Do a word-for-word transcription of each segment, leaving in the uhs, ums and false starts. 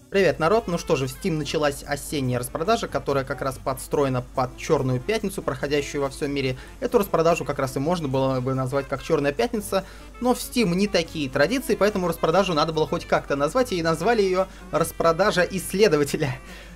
Привет, народ! Ну что же, в Steam началась осенняя распродажа, которая как раз подстроена под Черную Пятницу, проходящую во всем мире. Эту распродажу как раз и можно было бы назвать как Черная Пятница, но в Steam не такие традиции, поэтому распродажу надо было хоть как-то назвать, и назвали ее распродажа исследователя.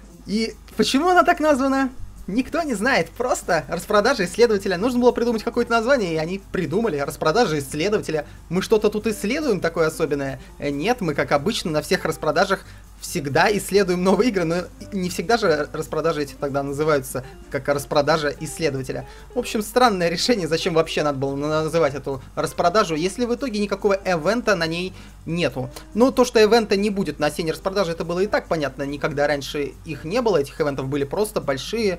И почему она так названа? Никто не знает, просто распродажа исследователя. Нужно было придумать какое-то название, и они придумали распродажа исследователя. Мы что-то тут исследуем такое особенное? Нет, мы, как обычно, на всех распродажах всегда исследуем новые игры, но не всегда же распродажи эти тогда называются как распродажа исследователя. В общем, странное решение, зачем вообще надо было называть эту распродажу, если в итоге никакого эвента на ней нету. Ну, то, что эвента не будет на осенней распродаже, это было и так понятно, никогда раньше их не было, этих эвентов были просто большие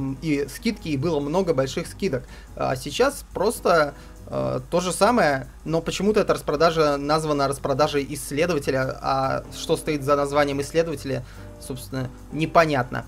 и скидки, и было много больших скидок. А сейчас просто... Uh, то же самое, но почему-то эта распродажа названа распродажей исследователя, а что стоит за названием исследователя, собственно, непонятно.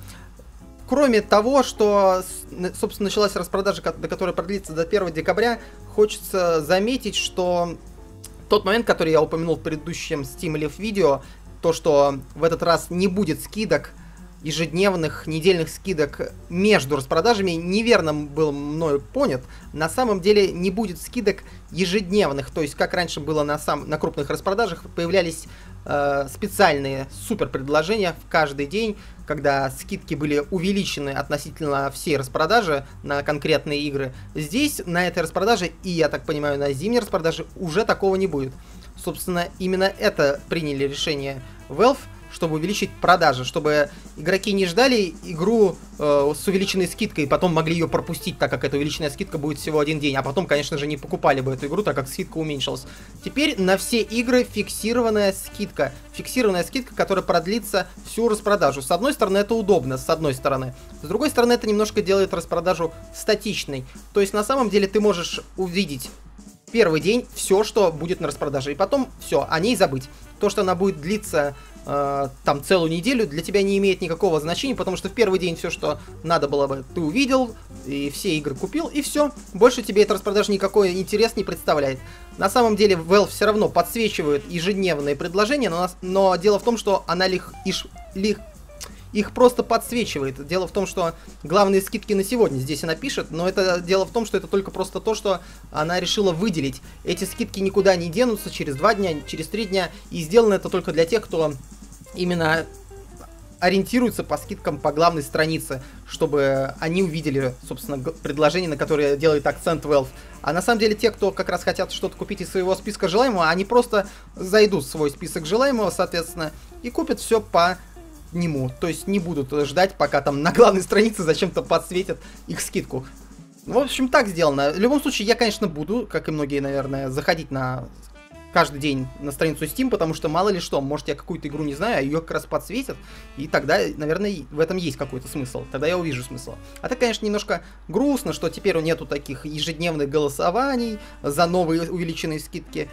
Кроме того, что, собственно, началась распродажа, до которой продлится до первого декабря, хочется заметить, что тот момент, который я упомянул в предыдущем Steam Live видео, то, что в этот раз не будет скидок, ежедневных недельных скидок между распродажами, неверно был мною понят. На самом деле не будет скидок ежедневных, то есть как раньше было на, сам, на крупных распродажах, появлялись э, специальные супер предложения в каждый день, когда скидки были увеличены относительно всей распродажи на конкретные игры. Здесь на этой распродаже, и я так понимаю на зимней распродаже, уже такого не будет. Собственно, именно это приняли решение Valve, чтобы увеличить продажи, чтобы игроки не ждали игру э, с увеличенной скидкой и потом могли ее пропустить, так как эта увеличенная скидка будет всего один день, а потом, конечно же, не покупали бы эту игру, так как скидка уменьшилась. Теперь на все игры фиксированная скидка. Фиксированная скидка, которая продлится всю распродажу. С одной стороны, это удобно, с одной стороны. С другой стороны, это немножко делает распродажу статичной. То есть, на самом деле, ты можешь увидеть первый день все, что будет на распродаже, и потом все, о ней забыть. То, что она будет длиться э, там целую неделю, для тебя не имеет никакого значения, потому что в первый день все, что надо было бы, ты увидел, и все игры купил, и все. Больше тебе эта распродажа никакой интерес не представляет. На самом деле Valve все равно подсвечивает ежедневные предложения, но, но дело в том, что она лих, иш, лих, их просто подсвечивает. Дело в том, что главные скидки на сегодня здесь она пишет, но это дело в том, что это только просто то, что она решила выделить. Эти скидки никуда не денутся через два дня, через три дня, и сделано это только для тех, кто именно ориентируется по скидкам по главной странице, чтобы они увидели, собственно, предложение, на которое делает акцент Valve. А на самом деле те, кто как раз хотят что-то купить из своего списка желаемого, они просто зайдут в свой список желаемого, соответственно, и купят все по нему, то есть не будут ждать, пока там на главной странице зачем-то подсветят их скидку. В общем, так сделано. В любом случае, я, конечно, буду, как и многие, наверное, заходить на каждый день на страницу Steam, потому что мало ли что, может, я какую-то игру не знаю, а ее как раз подсветят, и тогда, наверное, в этом есть какой-то смысл. Тогда я увижу смысл. А так, конечно, немножко грустно, что теперь нету таких ежедневных голосований за новые увеличенные скидки.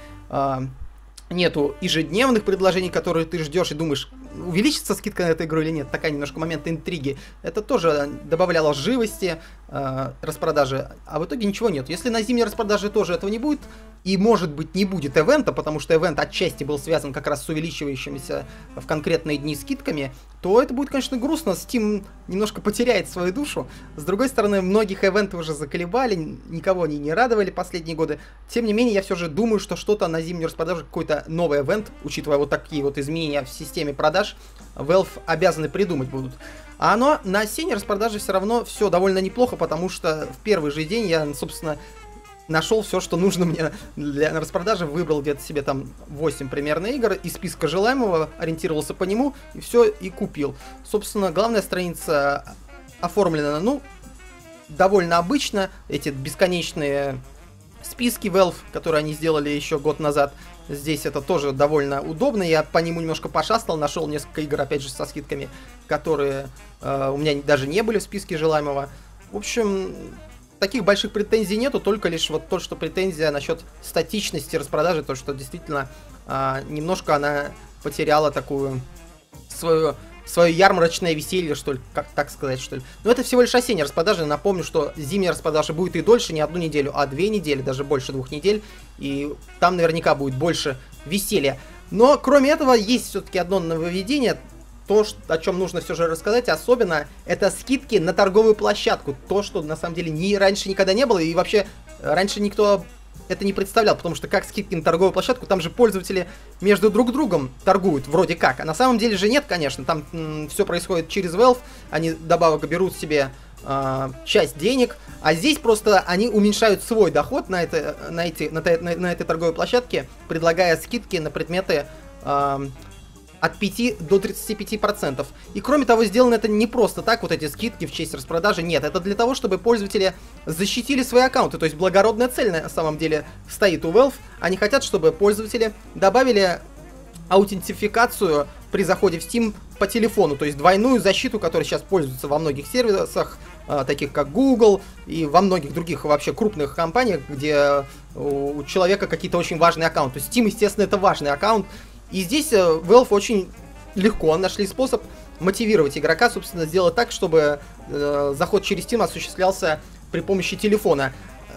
Нету ежедневных предложений, которые ты ждешь и думаешь, увеличится скидка на эту игру или нет. Такая немножко момент интриги. Это тоже добавляло живости э, распродажи, а в итоге ничего нет. Если на зимней распродаже тоже этого не будет, и может быть не будет эвента, потому что эвент отчасти был связан как раз с увеличивающимися в конкретные дни скидками, то это будет, конечно, грустно. Steam немножко потеряет свою душу. С другой стороны, многих эвенты уже заколебали, никого они не радовали последние годы. Тем не менее, я все же думаю, что что-то на зимнюю распродажу, какой-то новый эвент, учитывая вот такие вот изменения в системе продаж, Valve обязаны придумать будут. А оно на осенней распродаже все равно все довольно неплохо, потому что в первый же день я, собственно, нашел все, что нужно мне для распродажи, выбрал где-то себе там восемь примерно игр, из списка желаемого ориентировался по нему, и все, и купил. Собственно, главная страница оформлена, ну, довольно обычно, эти бесконечные списки Valve, которые они сделали еще год назад. Здесь это тоже довольно удобно, я по нему немножко пошастал, нашел несколько игр, опять же, со скидками, которые э, у меня даже не были в списке желаемого. В общем, таких больших претензий нету, только лишь вот то, что претензия насчет статичности распродажи, то, что действительно э, немножко она потеряла такую свою... свое ярмарочное веселье, что ли, как так сказать, что ли. Но это всего лишь осенняя распродажа. Напомню, что зимняя распродажа будет и дольше, не одну неделю, а две недели, даже больше двух недель. И там наверняка будет больше веселья. Но кроме этого есть все-таки одно нововведение. то, о чем нужно все же рассказать, особенно, это скидки на торговую площадку. То, что на самом деле ни, раньше никогда не было, и вообще раньше никто это не представлял, потому что как скидки на торговую площадку, там же пользователи между друг другом торгуют, вроде как. А на самом деле же нет, конечно, там все происходит через Valve, они добавок берут себе э, часть денег, а здесь просто они уменьшают свой доход на, это, на, эти, на, на, на этой торговой площадке, предлагая скидки на предметы э, от пяти до тридцати пяти процентов. И кроме того, сделано это не просто так, вот эти скидки в честь распродажи, нет, это для того, чтобы пользователи защитили свои аккаунты, то есть благородная цель на самом деле стоит у Valve, они хотят, чтобы пользователи добавили аутентификацию при заходе в Steam по телефону, то есть двойную защиту, которая сейчас пользуется во многих сервисах, таких как Google и во многих других вообще крупных компаниях, где у человека какие-то очень важные аккаунты. Steam, естественно, это важный аккаунт. И здесь Valve очень легко нашли способ мотивировать игрока, собственно, сделать так, чтобы э, заход через Steam осуществлялся при помощи телефона.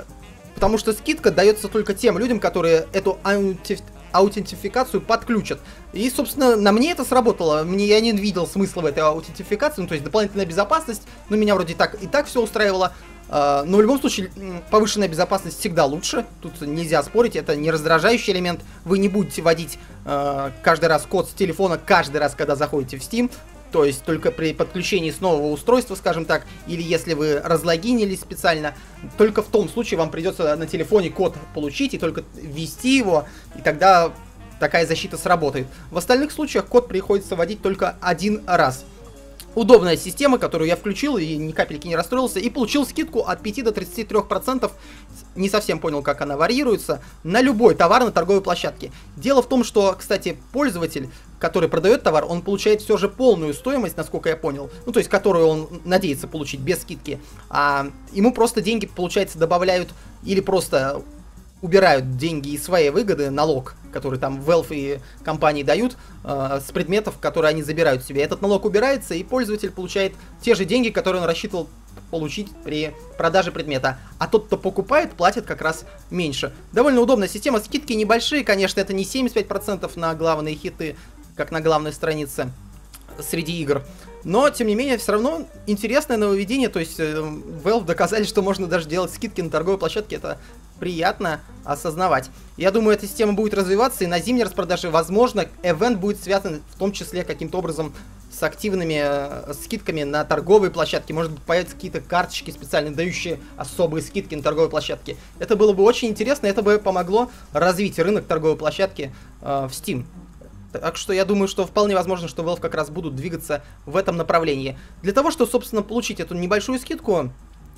Потому что скидка дается только тем людям, которые эту аутентиф... аутентификацию подключат. И, собственно, на мне это сработало. Мне я не видел смысла в этой аутентификации, ну, то есть дополнительная безопасность, но меня вроде так и так все устраивало. Uh, но в любом случае, повышенная безопасность всегда лучше. Тут нельзя спорить, это не раздражающий элемент. Вы не будете вводить uh, каждый раз код с телефона, каждый раз, когда заходите в Steam. То есть только при подключении с нового устройства, скажем так, или если вы разлогинились специально, только в том случае вам придется на телефоне код получить и только ввести его, и тогда такая защита сработает. В остальных случаях код приходится вводить только один раз. Удобная система, которую я включил и ни капельки не расстроился, и получил скидку от пяти до тридцати трёх процентов, не совсем понял, как она варьируется, на любой товар на торговой площадке. Дело в том, что, кстати, пользователь, который продает товар, он получает все же полную стоимость, насколько я понял, ну, то есть, которую он надеется получить без скидки, а ему просто деньги, получается, добавляют или просто убирают деньги из своей выгоды, налог, который там Valve и компании дают, э, с предметов, которые они забирают себе. Этот налог убирается, и пользователь получает те же деньги, которые он рассчитывал получить при продаже предмета. А тот, кто покупает, платит как раз меньше. Довольно удобная система, скидки небольшие, конечно, это не семьдесят пять процентов на главные хиты, как на главной странице среди игр. Но, тем не менее, все равно интересное нововведение, то есть э, Valve доказали, что можно даже делать скидки на торговой площадке, это приятно осознавать. Я думаю, эта система будет развиваться, и на зимней распродаже, возможно, эвент будет связан в том числе каким-то образом с активными э, скидками на торговые площадки. Может быть, появятся какие-то карточки специально дающие особые скидки на торговой площадке. Это было бы очень интересно, это бы помогло развить рынок торговой площадки э, в Steam. Так что я думаю, что вполне возможно, что Valve как раз будут двигаться в этом направлении. Для того, чтобы, собственно, получить эту небольшую скидку,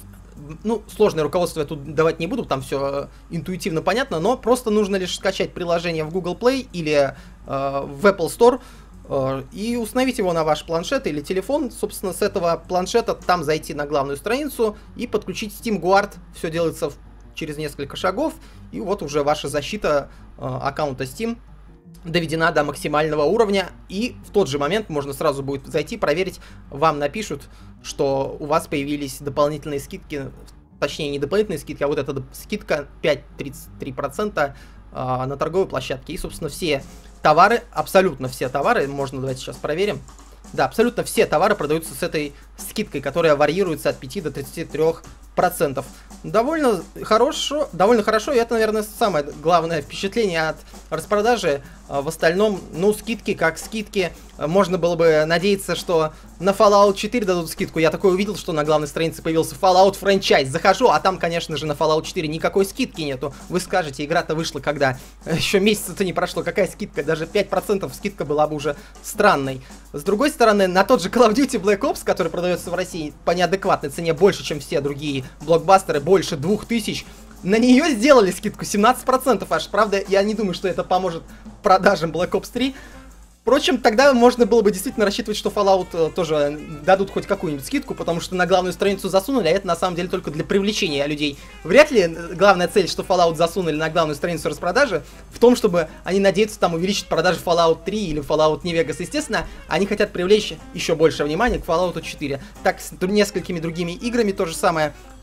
ну, сложное руководство я тут давать не буду, там все интуитивно понятно, но просто нужно лишь скачать приложение в Google Play или э, в Apple Store э, и установить его на ваш планшет или телефон. Собственно, с этого планшета там зайти на главную страницу и подключить Steam Guard. Все делается в, через несколько шагов, и вот уже ваша защита э, аккаунта Steam доведена до максимального уровня, и в тот же момент можно сразу будет зайти, проверить, вам напишут, что у вас появились дополнительные скидки, точнее не дополнительные скидки, а вот эта скидка пять тридцать три процента а, на торговой площадке. И, собственно, все товары, абсолютно все товары, можно, давайте сейчас проверим, да, абсолютно все товары продаются с этой скидкой, которая варьируется от пяти до тридцати трёх процентов. Довольно хорошо, довольно хорошо, и это, наверное, самое главное впечатление от распродажи. В остальном, ну, скидки как скидки. Можно было бы надеяться, что на Fallout четыре дадут скидку. Я такое увидел, что на главной странице появился Fallout франчайз. Захожу, а там, конечно же, на Fallout четыре никакой скидки нету. Вы скажете, игра-то вышла когда? Еще месяца-то не прошло. Какая скидка? Даже пять процентов скидка была бы уже странной. С другой стороны, на тот же Call of Duty Black Ops, который продается в России по неадекватной цене больше, чем все другие блокбастеры, больше двух тысяч, на нее сделали скидку семнадцать процентов аж. Правда, я не думаю, что это поможет продажам Black Ops три. Впрочем, тогда можно было бы действительно рассчитывать, что Fallout тоже дадут хоть какую-нибудь скидку, потому что на главную страницу засунули, а это на самом деле только для привлечения людей. Вряд ли главная цель, что Fallout засунули на главную страницу распродажи, в том, чтобы они надеются там увеличить продажи Fallout три или Fallout New Vegas. Естественно, они хотят привлечь еще больше внимания к Fallout четыре. Так, с несколькими другими играми то же самое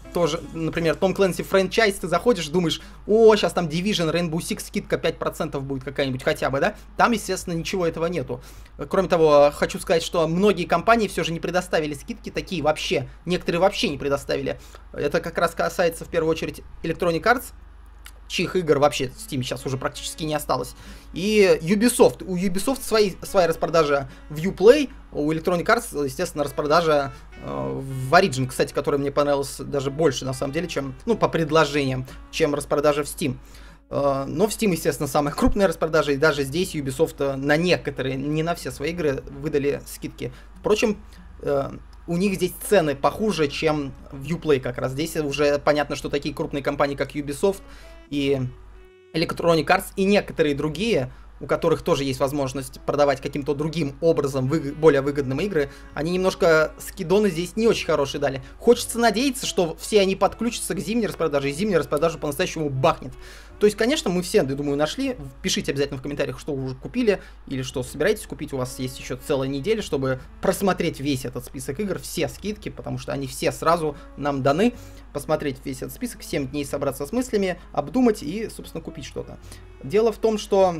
тоже, например, Tom Clancy Franchise, ты заходишь, думаешь, о, сейчас там Division, Rainbow Six, скидка пять процентов будет какая-нибудь хотя бы, да? Там, естественно, ничего этого нету. Кроме того, хочу сказать, что многие компании все же не предоставили скидки такие вообще. Некоторые вообще не предоставили. Это как раз касается, в первую очередь, Electronic Arts, чьих игр вообще в Steam сейчас уже практически не осталось. И Ubisoft. У Ubisoft свои, своя распродажа в Uplay, у Electronic Arts, естественно, распродажа э, в Origin, кстати, которая мне понравилась даже больше, на самом деле, чем, ну, по предложениям, чем распродажа в Steam. Э, но в Steam, естественно, самая крупная распродажа, и даже здесь Ubisoft на некоторые, не на все свои игры выдали скидки. Впрочем, э, у них здесь цены похуже, чем в Uplay как раз. Здесь уже понятно, что такие крупные компании, как Ubisoft и Electronic Arts, и некоторые другие, у которых тоже есть возможность продавать каким-то другим образом вы, более выгодные игры, они немножко скидоны здесь не очень хорошие дали. Хочется надеяться, что все они подключатся к зимней распродаже, и зимняя распродажа по-настоящему бахнет. То есть, конечно, мы все, я думаю, нашли. Пишите обязательно в комментариях, что вы уже купили, или что собираетесь купить. У вас есть еще целая неделя, чтобы просмотреть весь этот список игр, все скидки, потому что они все сразу нам даны. Посмотреть весь этот список, семь дней собраться с мыслями, обдумать и, собственно, купить что-то. Дело в том, что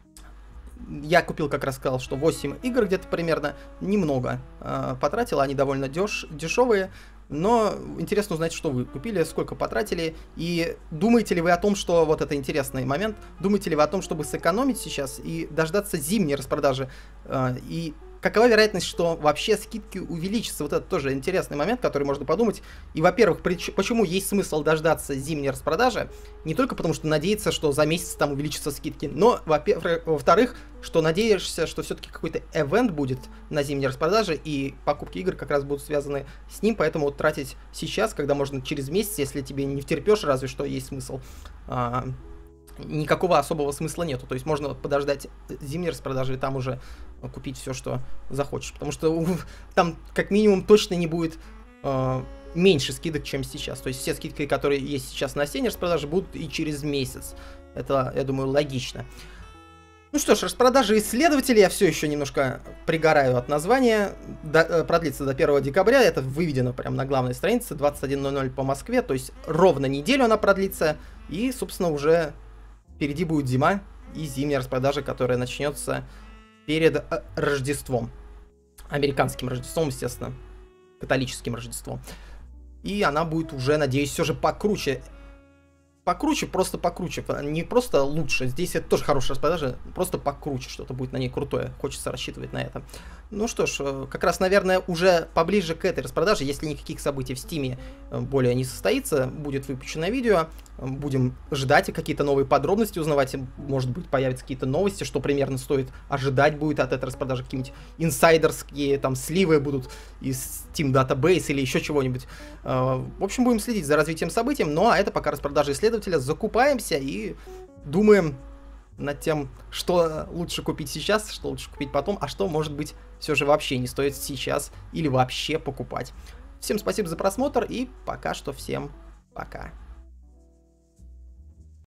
я купил, как раз сказал, что восемь игр где-то примерно, немного э, потратил, они довольно деш дешевые, но интересно узнать, что вы купили, сколько потратили, и думаете ли вы о том, что, вот это интересный момент, думаете ли вы о том, чтобы сэкономить сейчас и дождаться зимней распродажи, э, и какова вероятность, что вообще скидки увеличатся? Вот это тоже интересный момент, который можно подумать. И, во-первых, почему есть смысл дождаться зимней распродажи? Не только потому, что надеяться, что за месяц там увеличатся скидки, но, во-вторых, что надеешься, что все-таки какой-то эвент будет на зимней распродаже, и покупки игр как раз будут связаны с ним, поэтому вот тратить сейчас, когда можно через месяц, если тебе не втерпешь, разве что есть смысл, а, никакого особого смысла нету. То есть можно подождать зимней распродажи и там уже купить все, что захочешь. Потому что там как минимум точно не будет э, меньше скидок, чем сейчас. То есть все скидки, которые есть сейчас на осенней распродаже, будут и через месяц. Это, я думаю, логично. Ну что ж, распродажа исследователей, я все еще немножко пригораю от названия, до, продлится до первого декабря, это выведено прямо на главной странице, двадцать один ноль ноль по Москве, то есть ровно неделю она продлится, и, собственно, уже впереди будет зима и зимняя распродажа, которая начнется перед Рождеством. Американским Рождеством, естественно, католическим Рождеством. И она будет уже, надеюсь, все же покруче. Покруче, просто покруче. Не просто лучше. Здесь это тоже хорошая распродажа. Просто покруче что-то будет на ней крутое. Хочется рассчитывать на это. Ну что ж, как раз, наверное, уже поближе к этой распродаже, если никаких событий в Стиме более не состоится, будет выпущено видео. Будем ждать какие-то новые подробности узнавать. Может быть, появятся какие-то новости, что примерно стоит ожидать будет от этой распродажи. Какие-нибудь инсайдерские там сливы будут из Steam Database или еще чего-нибудь. В общем, будем следить за развитием событий. Ну а это пока распродажа исследователя. Закупаемся и думаем над тем, что лучше купить сейчас, что лучше купить потом, а что, может быть, все же вообще не стоит сейчас или вообще покупать. Всем спасибо за просмотр и пока что всем пока.